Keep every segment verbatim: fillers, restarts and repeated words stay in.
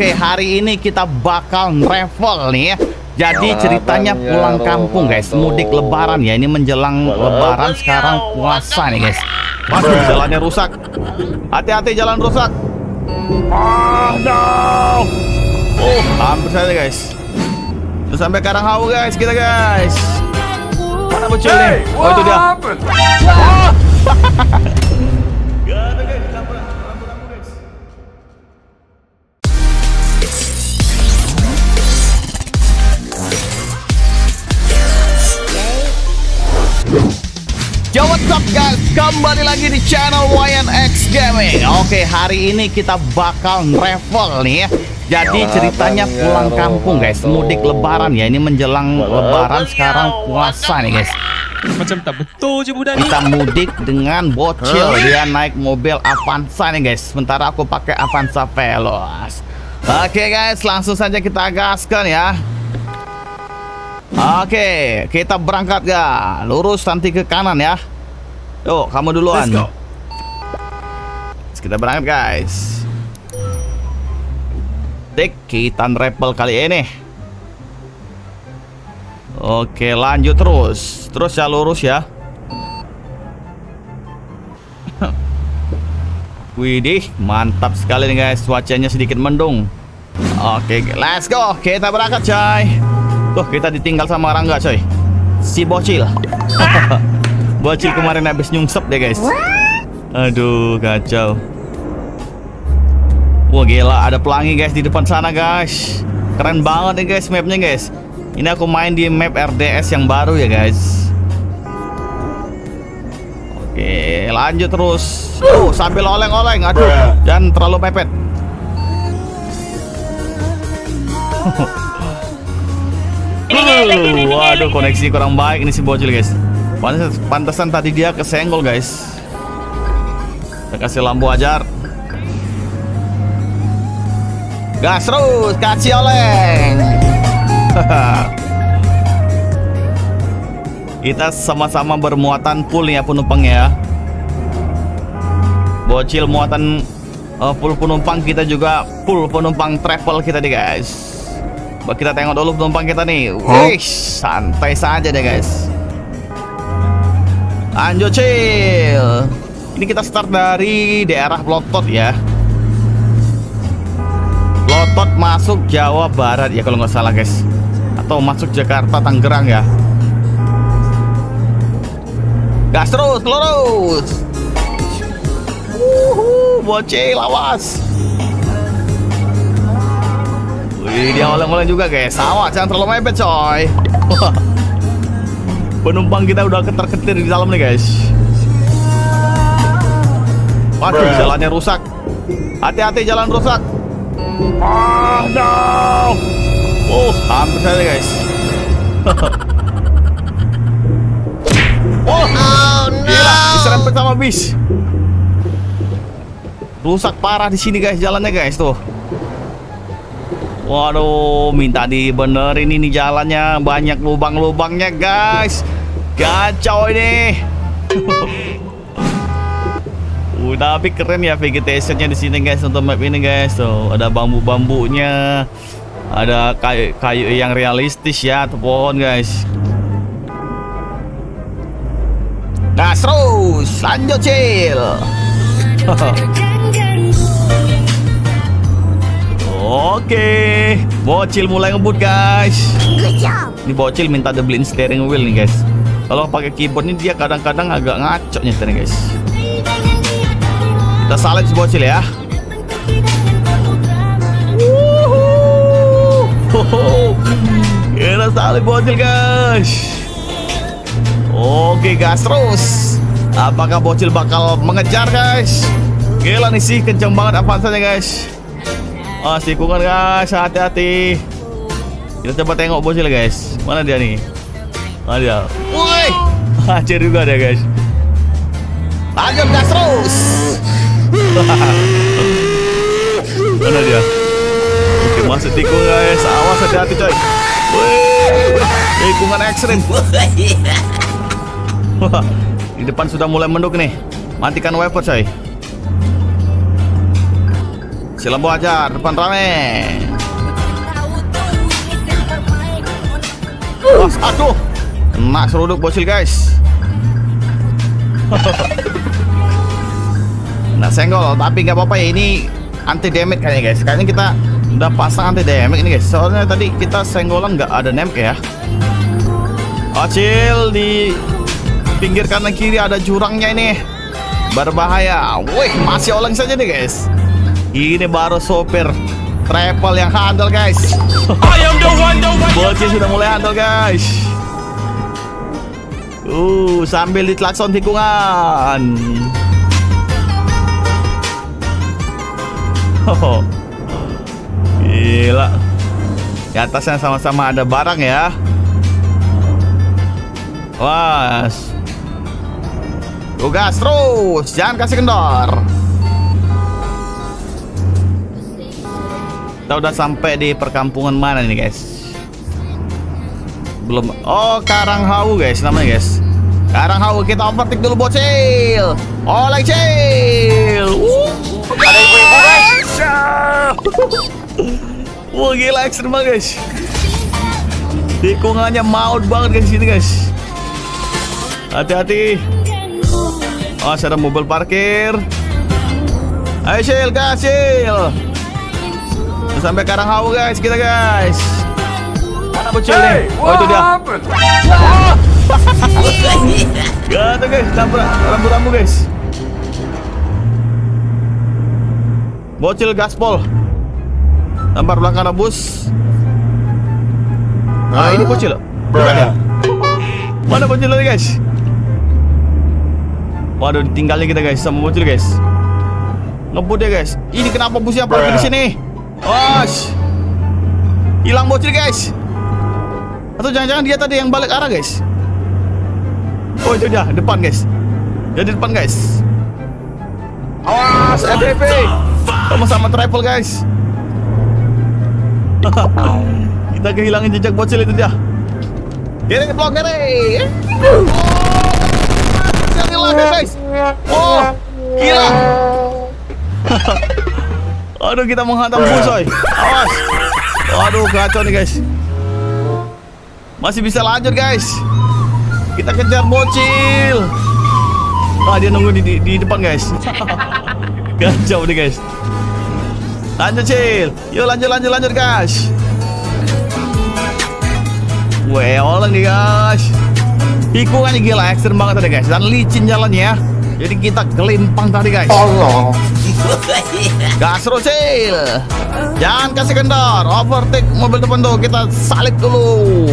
Oke, hari ini kita bakal travel nih ya. Jadi ceritanya pulang kampung guys, mudik lebaran ya. Ini menjelang lebaran, sekarang puasa nih guys. Waduh, jalannya rusak. Hati-hati jalan rusak. Oh no. Oh, hampir saja guys. Terus sampai Karanghawu guys, kita guys. Mana bocil nih? Oh itu dia. Oh. Gak ada guys, lampu-lampu guys. Yo, what's up guys, kembali lagi di channel Y N X Gaming. Oke, hari ini kita bakal travel nih ya. Jadi ceritanya pulang kampung guys, mudik lebaran ya. Ini menjelang lebaran, sekarang puasa nih guys. Macam tak betul je budak ni. Kita mudik dengan bocil, dia naik mobil Avanza nih guys, sementara aku pakai Avanza Veloz. Oke guys, langsung saja kita gaskan ya. Oke, kita berangkat ya. Lurus nanti ke kanan ya. Yuk, kamu duluan. Let's go. Kita berangkat guys. Tik, kita rappel kali ini. Oke, lanjut terus. Terus ya, lurus ya. Widih, mantap sekali nih guys. Cuacanya sedikit mendung. Oke, let's go. Kita berangkat coy. Tuh, kita ditinggal sama Rangga coy. Si bocil. Bocil kemarin habis nyungsep deh guys. Aduh, kacau. Wah gila, ada pelangi guys di depan sana guys. Keren banget nih guys mapnya guys. Ini aku main di map R D S yang baru ya guys. Oke, lanjut terus. Oh, sambil oleng-oleng. Aduh, jangan terlalu mepet. Uh, waduh, koneksi kurang baik ini si bocil guys. Pantesan tadi dia kesenggol guys. Kita kasih lampu ajar. Gas terus, kasih oleng. Kita sama-sama bermuatan full ya penumpangnya ya. Bocil muatan uh, full penumpang, kita juga full penumpang travel kita nih guys. Kita tengok dulu penumpang kita nih. Wih, santai saja deh guys. Lanjut chill. Ini kita start dari daerah Plotot ya. Plotot masuk Jawa Barat ya kalau nggak salah guys. Atau masuk Jakarta Tangerang ya. Gas terus, lurus. Wuhu, bocil awas. Wih, dia oleng-oleng juga guys. Awas, jangan terlalu mepet coy. Penumpang kita udah keter-ketir di dalam nih guys. Waduh, jalannya rusak. Hati-hati jalan rusak. Oh no. Oh, hampir saja guys. Oh, oh no. Gila, diserempet sama bis. Rusak parah di sini guys jalannya guys tuh. Waduh, minta dibenerin ini jalannya, banyak lubang-lubangnya guys. Kacau ini. uh, tapi keren ya vegetationnya di sini guys untuk map ini guys. Tuh, ada bambu-bambunya, ada kayu-kayu yang realistis ya, tuh pohon guys. Gas terus, lanjut chill. Oke, bocil mulai ngebut guys. Ini bocil minta dibeliin steering wheel nih guys. Kalau pakai keyboard ini dia kadang-kadang agak ngaco nyetirnya guys. Kita salib si bocil ya. Kita salib bocil guys. Oke, gas terus. Apakah bocil bakal mengejar guys? Gila nih sih, kenceng banget Avanza-nya guys. Oh, tikungan guys, hati-hati. Kita coba tengok bocil guys. Mana dia nih? Mana dia? Woi, hancur juga dia guys. Lanjut gas terus. Mana dia? Oke, masuk tikung guys. Awas, hati-hati coy. Woi, tikungan ekstrim. Wah, di depan sudah mulai menduk nih. Matikan wiper coy. Si lampu aja, depan rame. Bos, aduh, kena seruduk bocil guys. Nah senggol, tapi nggak apa-apa ya, ini anti damage kayaknya guys. Kayaknya kita udah pasang anti damage ini guys. Soalnya tadi kita senggolan nggak ada nembak ya. Acil, di pinggir kanan kiri ada jurangnya ini, berbahaya. Wih, masih oleng saja nih guys. Ini baru sopir travel yang handal guys. Bocil sudah mulai handal guys. Uh, sambil ditlakson tikungan. Oh, gila. Di atasnya sama-sama ada barang ya. Was. Tugas terus, jangan kasih kendor. Kita udah sampai di perkampungan mana nih guys? Belum. Oh, Karanghau guys namanya guys. Karanghau, kita overtake dulu bocil. Oleh cil. Uh, ada ibu-ibu guys. Wah gila, ekstrim banget guys. Tikungannya maut banget guys sini guys. Hati-hati. Oh, ada mobil parkir. Ayo Sil, gas Sil. Sampai Karanghau guys kita guys. Mana bocil nih? Oh itu dia. Gak ada guys, rambu-rambu guys. Bocil gaspol. Tampar belakang ada bus. Nah ini bocil. Bukan ya? Mana bocil lagi guys? Waduh, ditinggalin kita guys sama bocil guys. Ngebut ya guys. Ini kenapa busnya parkir di sini? Wash. Hilang bocil guys. Atau jangan-jangan dia tadi yang balik arah guys. Oh itu dia, depan guys. Jadi depan guys. Awas, F P P. Sama-sama travel guys. Kita kehilangan jejak bocil itu dia. Kiri ke blok kiri. Oh, guys. Oh, gila. Aduh, kita menghantam bus coy. Awas. Aduh, kacau nih guys. Masih bisa lanjut guys. Kita kejar bocil. Ah, dia nunggu di, di, di depan guys. Kacau nih guys. Lanjut Cil. Yuk lanjut lanjut lanjut guys. Weh, oleng nih guys. Tikungannya gila, ekstrim banget tadi guys. Dan licin jalannya ya. Jadi kita gelimpang tadi guys. Allah. Gas terus Cil. Jangan kasih kendor. Overtake mobil depan tuh. Kita salip dulu.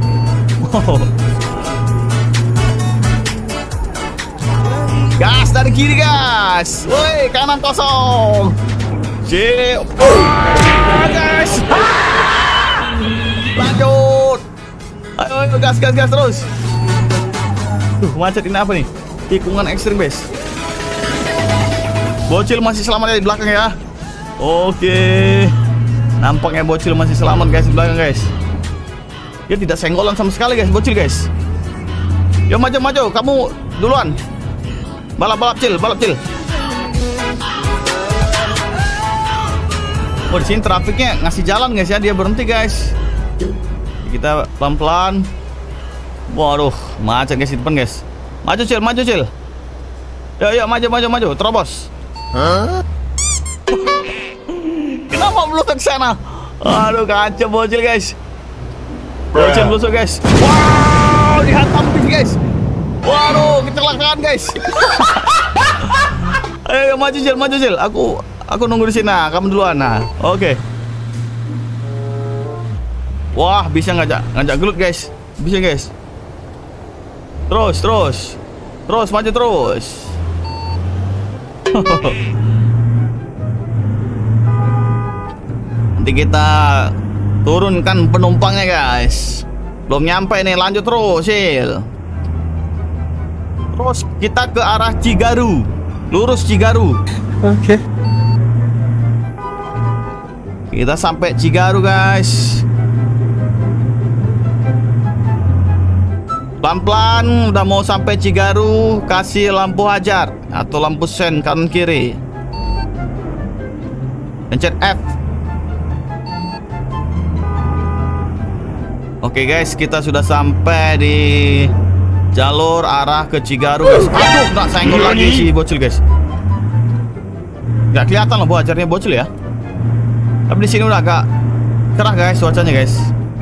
Gas dari kiri guys. Woi, kanan kosong. Cil. Oh, guys. Lanjut. Ayo, ayo gas gas gas terus. Tuh, macet ini apa nih? Tikungan ekstrim guys. Bocil masih selamat ya di belakang ya. Oke. Nampaknya bocil masih selamat guys di belakang guys. Dia tidak senggolan sama sekali guys, bocil guys. Yo maju maju, kamu duluan. Balap balap Cil, balap Cil. Oh di sini trafiknya ngasih jalan guys ya, dia berhenti guys. Kita pelan pelan. Waduh, macet guys di depan guys. Maju Cil, maju Cil. Yo yo maju maju maju, terobos. Hah? Kenapa belum ke sana? Aduh kacau bocil guys. Bocil busuk guys. Wow, dihantam bis guys. Waduh, kecelakaan guys. Ayo maju Cil, maju Cil. Aku aku nunggu di sini. Nah, kamu duluan. Nah, oke. Okay. Wah, bisa ngajak ngajak gelut guys. Bisa guys. Terus, terus. Terus maju terus. Nanti kita turunkan penumpangnya guys. Belum nyampe nih, lanjut terus Cil. Terus kita ke arah Cigaru. Lurus Cigaru. Oke. Okay. Kita sampai Cigaru guys. Pelan-pelan udah mau sampai Cigaru. Kasih lampu hajar atau lampu sen kanan kiri. Pencet F. Oke guys, kita sudah sampai di jalur arah ke Cigaru guys. Aduh, nggak senggol lagi si bocil guys. Nggak kelihatan loh bocilnya bocil ya. Tapi di sini udah agak cerah guys cuacanya guys.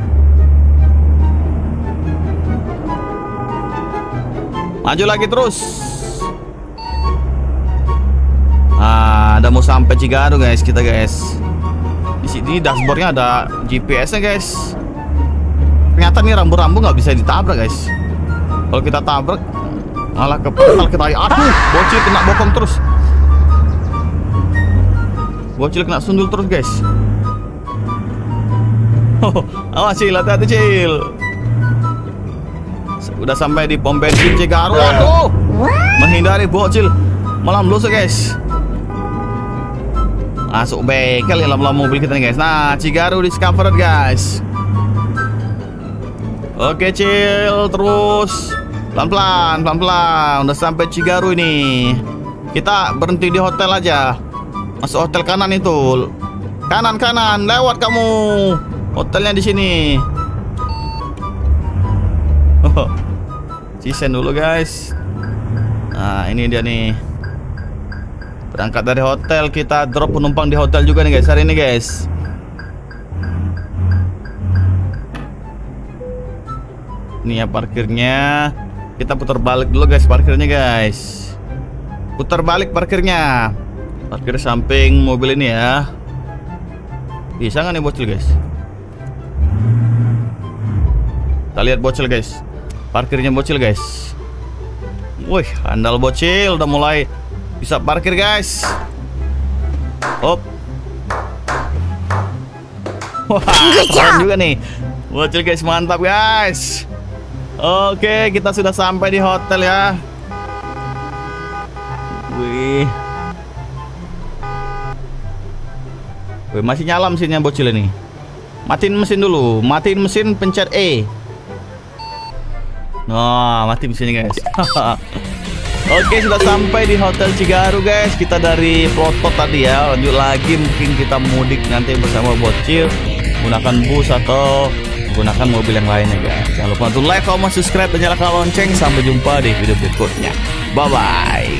Maju lagi terus. Ah, udah mau sampai Cigaru guys kita guys. Di sini dashboardnya ada G P S-nya guys. Ternyata nih rambu-rambu nggak bisa ditabrak guys. Kalau kita tabrak malah kepal kita. Aduh, bocil kena bokong terus. Bocil kena sundul terus guys. Oh, awas Cil, hati-hati Cil. Udah sampai di pom bensin Cigaru. Aduh, menghindari bocil malah melusuk guys. Masuk bengkel ya lama-lama mobil kita nih guys. Nah, Cigaru discovered guys. Oke Cil, terus pelan-pelan, pelan-pelan. Udah sampai Cigaru ini. Kita berhenti di hotel aja. Masuk hotel kanan itu. Kanan kanan, lewat kamu. Hotelnya di sini. Oh, cisen dulu guys. Nah ini dia nih. Berangkat dari hotel, kita drop penumpang di hotel juga nih guys hari ini guys. Ini ya parkirnya. Kita putar balik dulu guys parkirnya guys. Putar balik parkirnya. Parkir samping mobil ini ya. Bisa nggak nih bocil guys? Kita lihat bocil guys. Parkirnya bocil guys. Wih, andal bocil udah mulai bisa parkir guys. Hop. Wah, keren juga nih bocil guys, mantap guys. Oke, kita sudah sampai di hotel ya. Wih. Wih, masih nyala mesinnya bocil ini. Matiin mesin dulu. Matiin mesin, pencet E. Nah, mati mesinnya guys. Oke, sudah sampai di Hotel Cigaru guys. Kita dari Plotot tadi ya. Lanjut lagi, mungkin kita mudik nanti bersama bocil menggunakan bus atau menggunakan mobil yang lainnya guys. Jangan lupa untuk like, comment, subscribe, dan nyalakan lonceng. Sampai jumpa di video berikutnya. Bye bye.